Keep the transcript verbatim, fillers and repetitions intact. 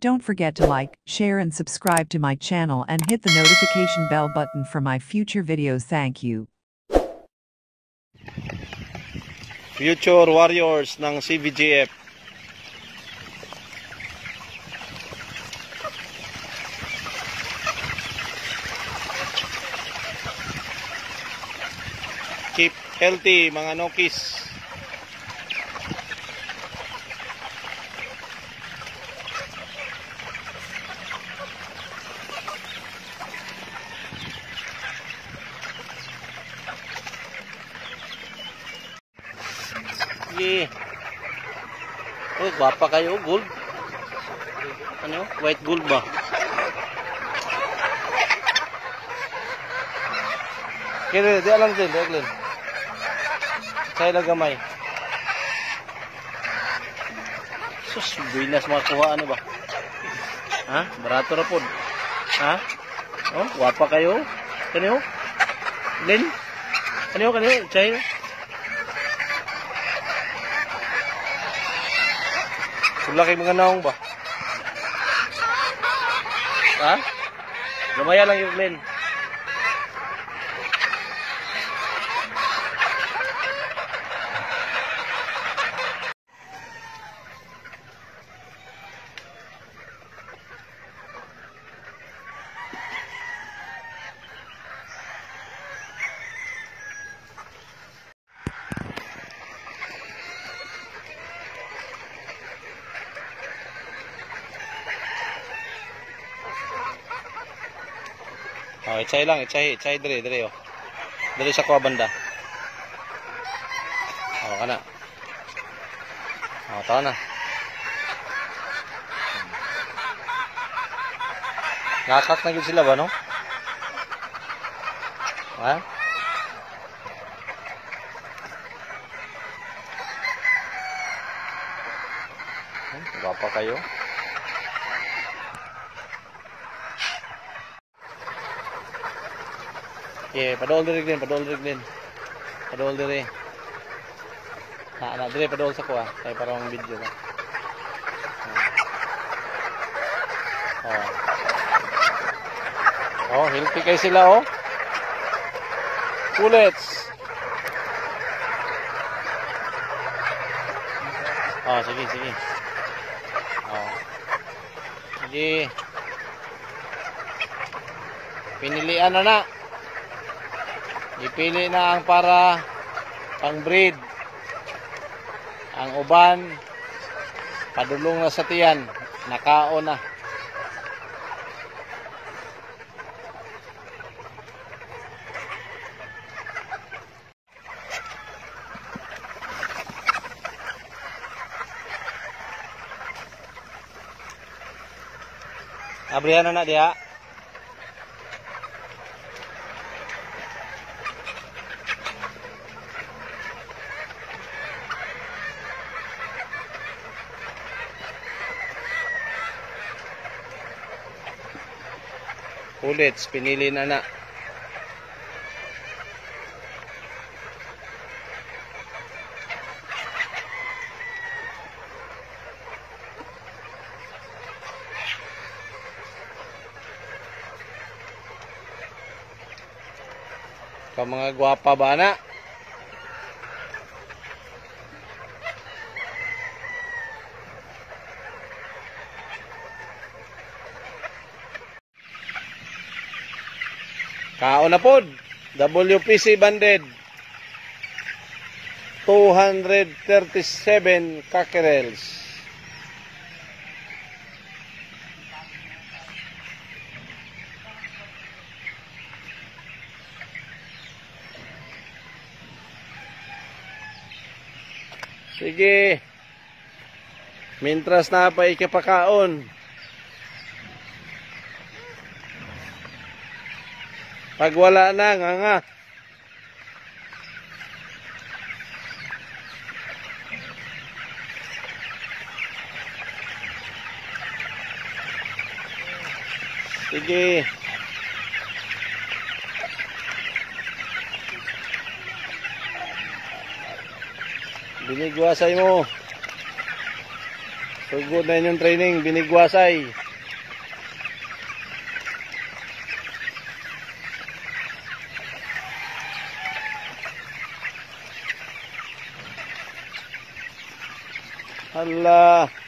Don't forget to like, share and subscribe to my channel and hit the notification bell button for my future videos. Thank you. Future Warriors ng C V G F. Keep healthy mga Nokis. Sige. Oh, gwapa kayo, gold. Ano? White gold ba? Kaya di alam din, di alam. Saya lang gamay. Sus, bilas makuha ano ba? Ha? Barato na po. Ha? Oh, gwapa kayo. Kanyo? Len? Kanyo, kanyo? Chay? Laki mga naong ba? Ha? Lumaya lang yung Len. Oh, ichay lang, ichay, ichay dire, dire oh. Dire sa kuha banda. Oh, kana. Oh, tawa na. Nakak na gid sila ba no? Ha? Hmm, gwapa kayo. Yeah, padol diri din, padol diri din. Padol diri. Ha, na diri padol sa ko ah, kay para ang video ba. Oh. Oh, healthy kay sila oh. Pullets. Oh, sige, sige. Oh. Sige. Pinilian na na. Ipili na ang para pang breed. Ang uban padulong na sa tiyan, nakaon na. Abrihan na na diha. Pullets, pinili na na. Ka mga gwapa ba na? Kaon na pod, W P C banded two hundred thirty-seven cockerels. Sige, mintras na pa ikipakaon. Pag wala na, nga nga. Sige. Binigwasay mo. Sugod na inyong training, binigwasay. Hala.